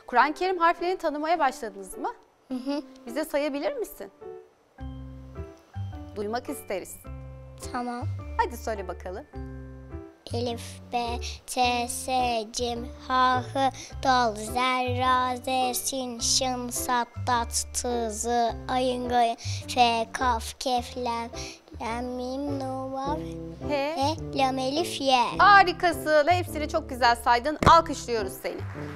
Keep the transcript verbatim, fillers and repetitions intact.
Kur'an-ı Kerim harflerini tanımaya başladınız mı? Hı hı. Bize sayabilir misin? Duymak isteriz. Tamam. Hadi söyle bakalım. Elif, B, T, S, Cim, H, H, Dal, Zer, Ra, Z, Sin, Şın, Sat, Dat, Tı, Z, Ayın, Gayın, F, Kaf, Kef, Lem, Lem, Mim, Nun, Vav, He. He, Lam, Elif, Ye. Harikasın. Hepsini çok güzel saydın. Alkışlıyoruz seni.